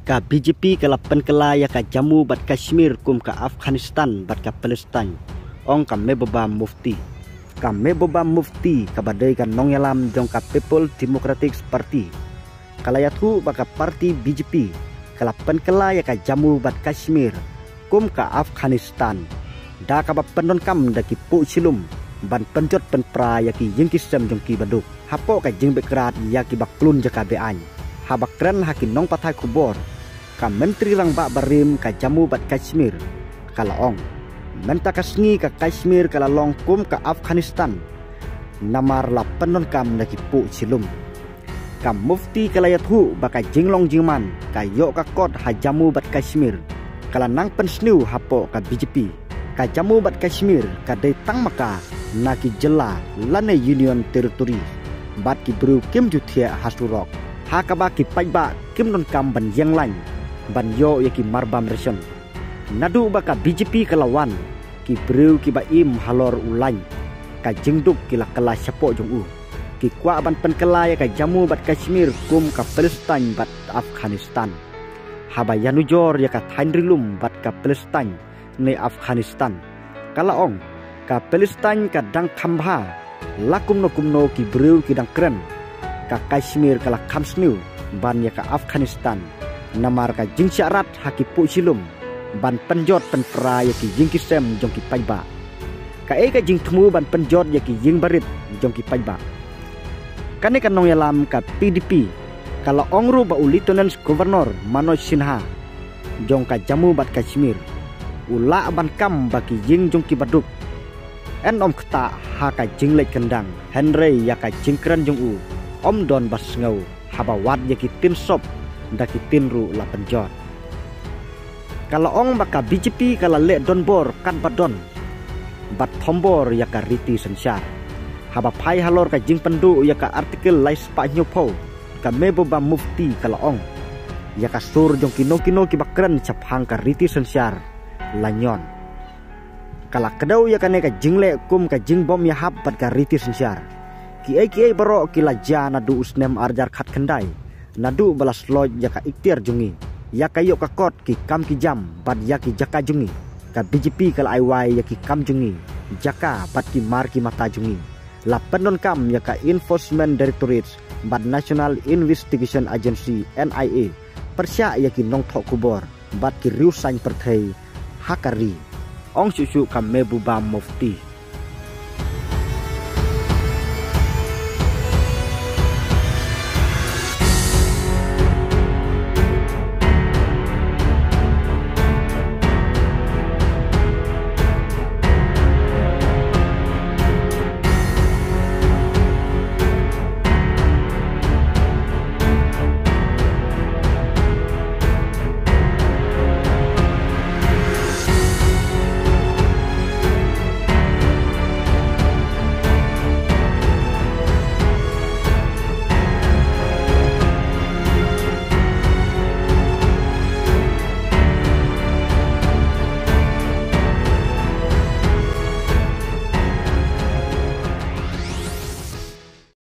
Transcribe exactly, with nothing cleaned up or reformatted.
ka B J P ka lapan kala ya ka Jammu bat Kashmir kum ka Afghanistan bat ka Palestine ong ka meboba mufti ka meboba mufti ka badai ka nong yalam jong ka People Democratic Party kalayatu baka parti B J P ka lapan kala ya ka Jammu bat Kashmir kum ka Afghanistan da ka ba penon kam da ki pu silum ban penjot pen pra ya ki jing kisem jong ki baduk hapo ka jing bekrat ya ki baklun jaka bean habakran hakin nong patai kubor ka menteri rang bak barim ka Jammu bat Kashmir kalaong menta kasngi ka Kashmir kala long kum ka Afghanistan namar la penon kam na ki pu silum kam mufti kalayat hu baka jinglong jingman ka yo ka kot ha Jammu bat Kashmir kala nang pensniu hapo ka B J P ka Jammu bat Kashmir ka dei tang maka na ki jela lane Union Territory bat ki bru kim juthia hasurok ha ka ba ki paiba kim non kam ban yang lain ban yo ya ki marbam reson nadu baka B J P kalawan ki bru ki ba im halor ulai ka jingduk ki la kala sapo jong u ki kwa ban pen kala ya ka Jammu bat Kashmir kum ka Palestine bat Afghanistan haba yanujor ya ka thainrilum bat ka Palestine ne Afghanistan kalaong ka Palestine ka dang thambha lakum no kumno ki bru ki dang kren ka Kashmir kala khamsniu ban ya ka Afghanistan namar ka jing syarat haki pu silum ban penjot pen pra ya ki jing kisem jong ki paiba ka e ka jing thmu ban penjot ya ki jing barit jong ki paiba kane kan nong yalam ka P D P kala ongru ba Lieutenant Governor Manoj Sinha jong ka Jammu bat Kashmir ula ban kam ba ki jing jong ki baduk en om kta ha ka jing lek kendang Henry ya ka jing kran jong u om don bas ngau haba wat ya ki tin sop daki tinru la penjot kala ong baka B J P kala le donbor kan badon bat thombor ya ka riti sensar haba phai halor ka jing pendu ya ka artikel lais pa nyopo ka meboba mufti kala ong ya ka sur jong kino kino ki bakran chaphang ka riti sensar lanyon kala kedau ya kane ka jingle kum ka jing bom ya hab bat ka riti sensar ki ai ki ai baro ki la jana du usnem arjar khat kendai nadu balas loj ya ka ikhtiar jungi ya ka yo ka kot ki kam ki jam bad ya ki jaka jungi ka B J P kala I Y ya ki kam jungi jaka bad ki mar ki mata jungi la penon kam ya ka Enforcement Directorate bad National Investigation Agency N I A persya ya ki nong thok kubor bad ki riu sain perthei hakari ong susu kam mebuba mufti